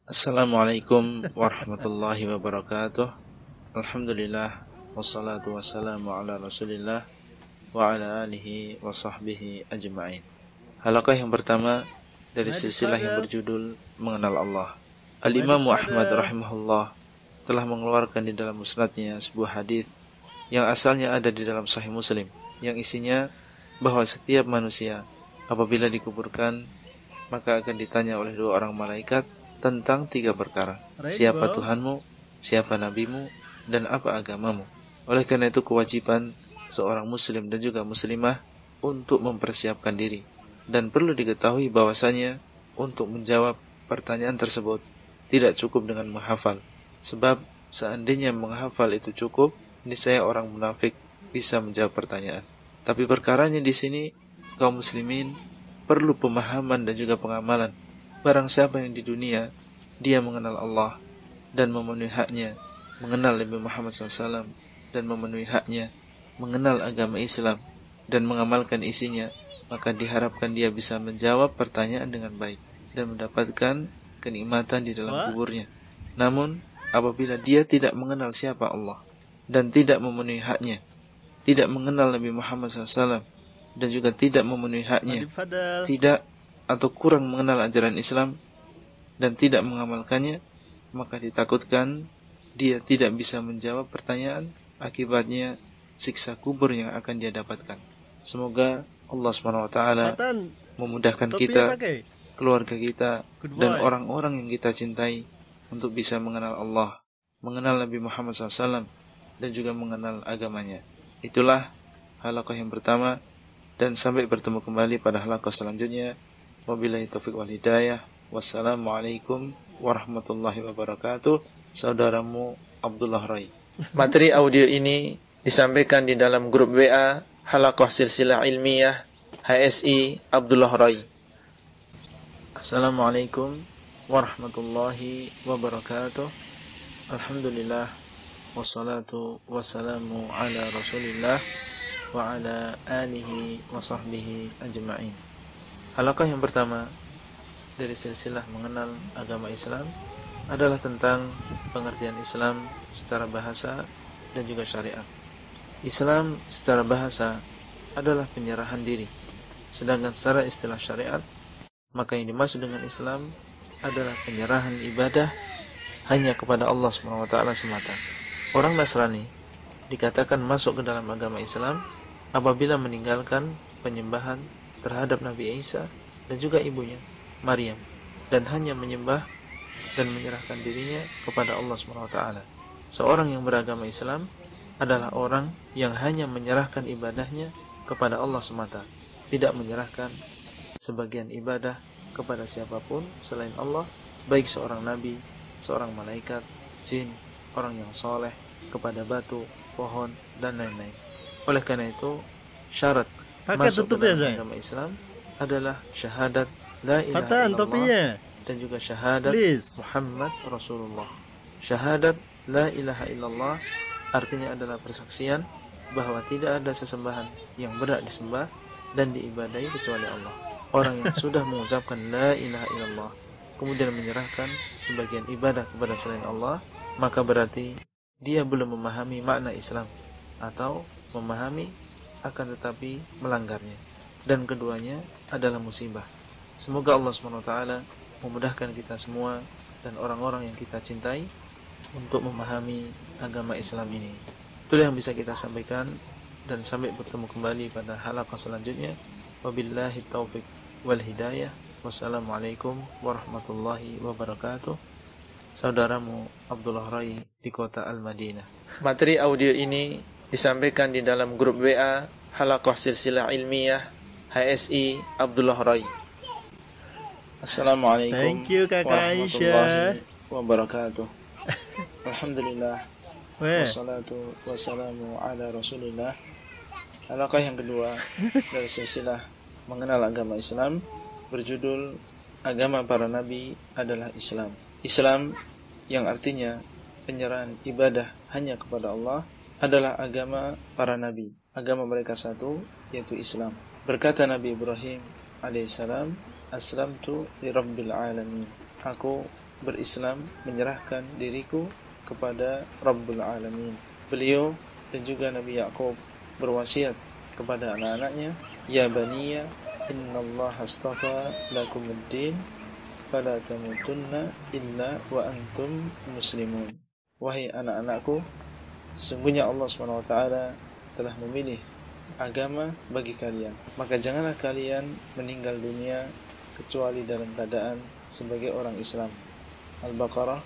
Assalamualaikum warahmatullahi wabarakatuh. Alhamdulillah wassalatu wassalamu ala Rasulillah wa ala alihi wa sahbihi ajma'in. Halaqah yang pertama dari silsilah yang berjudul Mengenal Allah. Al-Imam Ahmad rahimahullah telah mengeluarkan di dalam musnadnya sebuah hadis yang asalnya ada di dalam Sahih Muslim, yang isinya bahwa setiap manusia apabila dikuburkan maka akan ditanya oleh dua orang malaikat tentang tiga perkara. Siapa Tuhanmu, siapa Nabimu, dan apa agamamu. Oleh karena itu kewajiban seorang muslim dan juga muslimah untuk mempersiapkan diri. Dan perlu diketahui bahwasanya untuk menjawab pertanyaan tersebut tidak cukup dengan menghafal. Sebab seandainya menghafal itu cukup, niscaya orang munafik bisa menjawab pertanyaan. Tapi perkaranya di sini kaum muslimin perlu pemahaman dan juga pengamalan. Barang siapa yang di dunia dia mengenal Allah dan memenuhi haknya, mengenal Nabi Muhammad SAW dan memenuhi haknya, mengenal agama Islam dan mengamalkan isinya, maka diharapkan dia bisa menjawab pertanyaan dengan baik dan mendapatkan kenikmatan di dalam kuburnya. Namun apabila dia tidak mengenal siapa Allah dan tidak memenuhi haknya, tidak mengenal Nabi Muhammad SAW dan juga tidak memenuhi haknya, tidak atau kurang mengenal ajaran Islam dan tidak mengamalkannya, maka ditakutkan dia tidak bisa menjawab pertanyaan, akibatnya siksa kubur yang akan dia dapatkan. Semoga Allah SWT memudahkan kita, keluarga kita, dan orang-orang yang kita cintai untuk bisa mengenal Allah, mengenal Nabi Muhammad SAW, dan juga mengenal agamanya. Itulah halaqah yang pertama, dan sampai bertemu kembali pada halaqah selanjutnya. Wabillahi taufiq wal hidayah. Wassalamualaikum warahmatullahi wabarakatuh. Saudaramu Abdullah Rai. Materi audio ini disampaikan di dalam grup WA Halaqah Silsilah Ilmiah HSI Abdullah Rai. Assalamualaikum warahmatullahi wabarakatuh. Alhamdulillah wassalatu wassalamu ala Rasulillah wa ala alihi wa sahbihi ajma'in. Halaqah yang pertama dari silsilah mengenal agama Islam adalah tentang pengertian Islam secara bahasa dan juga syariat. Islam secara bahasa adalah penyerahan diri, sedangkan secara istilah syariat, maka yang dimaksud dengan Islam adalah penyerahan ibadah hanya kepada Allah SWT semata. Orang Nasrani dikatakan masuk ke dalam agama Islam apabila meninggalkan penyembahan terhadap Nabi Isa dan juga ibunya Maryam, dan hanya menyembah dan menyerahkan dirinya kepada Allah SWT. Seorang yang beragama Islam adalah orang yang hanya menyerahkan ibadahnya kepada Allah semata, tidak menyerahkan sebagian ibadah kepada siapapun selain Allah, baik seorang nabi, seorang malaikat, jin, orang yang soleh, kepada batu, pohon, dan lain-lain. Oleh karena itu syarat masuk ke dalam agama Islam adalah syahadat la ilaha illallah dan juga syahadat Muhammad Rasulullah. Syahadat la ilaha illallah artinya adalah persaksian bahwa tidak ada sesembahan yang berhak disembah dan diibadahi kecuali Allah. Orang yang sudah mengucapkan la ilaha illallah kemudian menyerahkan sebagian ibadah kepada selain Allah, maka berarti dia belum memahami makna Islam atau memahami akan tetapi melanggarnya, dan keduanya adalah musibah. Semoga Allah SWT memudahkan kita semua dan orang-orang yang kita cintai untuk memahami agama Islam ini. Itulah yang bisa kita sampaikan, dan sampai bertemu kembali pada halaqah selanjutnya. Wabillahi taufiq wal hidayah. Wassalamualaikum warahmatullahi wabarakatuh. Saudaramu Abdullah Rai di kota Al-Madinah. Materi audio ini disampaikan di dalam grup WA Halaqah Silsilah Ilmiah HSI Abdullah Rai. Assalamualaikum warahmatullahi wabarakatuh. Alhamdulillah wassalatu wassalamu ala Rasulillah. Halaqah yang kedua dari silsilah mengenal agama Islam berjudul Agama Para Nabi adalah Islam. Islam yang artinya penyerahan ibadah hanya kepada Allah adalah agama para nabi. Agama mereka satu, yaitu Islam. Berkata Nabi Ibrahim alaihissalam, Aslamtu li Rabbil Alamin. Aku berislam, menyerahkan diriku kepada Rabbul Alamin. Beliau dan juga Nabi Ya'qub berwasiat kepada anak-anaknya, ya baniya innallaha astafa lakumuddin fala tamutunna illa wa antum muslimun. Wahai anak-anakku, sesungguhnya Allah SWT telah memilih agama bagi kalian, maka janganlah kalian meninggal dunia kecuali dalam keadaan sebagai orang Islam. Al-Baqarah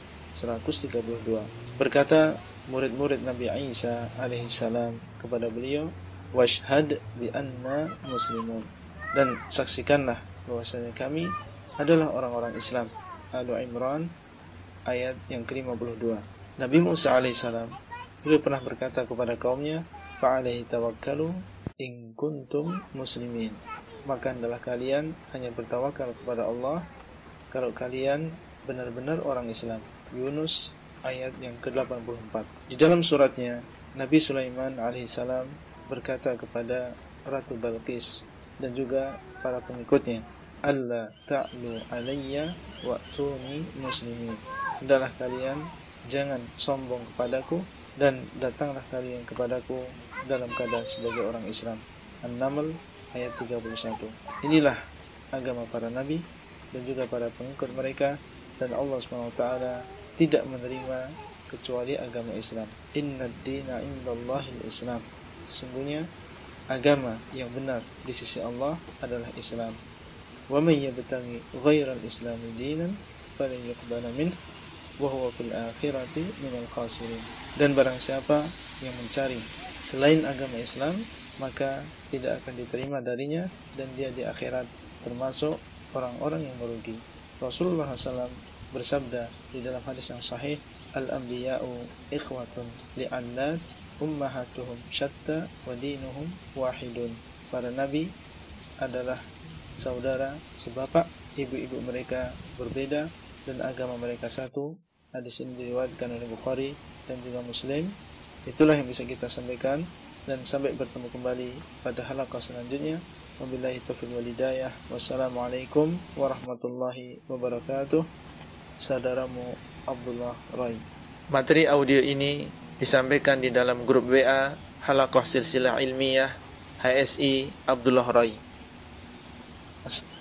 132. Berkata murid-murid Nabi Isa alaihissalam kepada beliau, washhad bi anna muslimun, dan saksikanlah bahwasanya kami adalah orang-orang Islam. Al-Imran ayat yang ke-52. Nabi Musa alaihissalam beliau pernah berkata kepada kaumnya, fa'alaihi tawakkalu in kuntum muslimin, maka adalah kalian hanya bertawakal kepada Allah kalau kalian benar-benar orang Islam. Yunus ayat yang ke-84. Di dalam suratnya, Nabi Sulaiman alaihissalam berkata kepada Ratu Balqis dan juga para pengikutnya, alla ta'lu alayya wa'tuni muslimin, hendaklah kalian jangan sombong kepadaku dan datanglah kalian kepadaku dalam keadaan sebagai orang Islam. An-Naml ayat 31. Inilah agama para nabi dan juga para pengikut mereka, dan Allah SWT tidak menerima kecuali agama Islam. Inna ad-dina indallahil Islam. Sesungguhnya agama yang benar di sisi Allah adalah Islam. Wa man yabtaghi ghairal islami dinan falan yuqbala minhu wa huwa fil akhirati minal khasirin. Dan barang siapa yang mencari selain agama Islam, maka tidak akan diterima darinya dan dia di akhirat termasuk orang-orang yang merugi. Rasulullah SAW bersabda di dalam hadis yang sahih, al-anbiya'u ikhwatun li'annat ummahatuhum syatta wa dinuhum wahidun. Para nabi adalah saudara sebapak, ibu-ibu mereka berbeda dan agama mereka satu. Hadis ini diriwayatkan oleh Bukhari dan juga Muslim. Itulah yang bisa kita sampaikan, dan sampai bertemu kembali pada halaqah selanjutnya. Wabillahi taufiq wal hidayah. Wassalamualaikum warahmatullahi wabarakatuh. Saudaramu Abdullah Rai. Materi audio ini disampaikan di dalam grup WA Halaqah Silsilah Ilmiah HSI Abdullah Rai.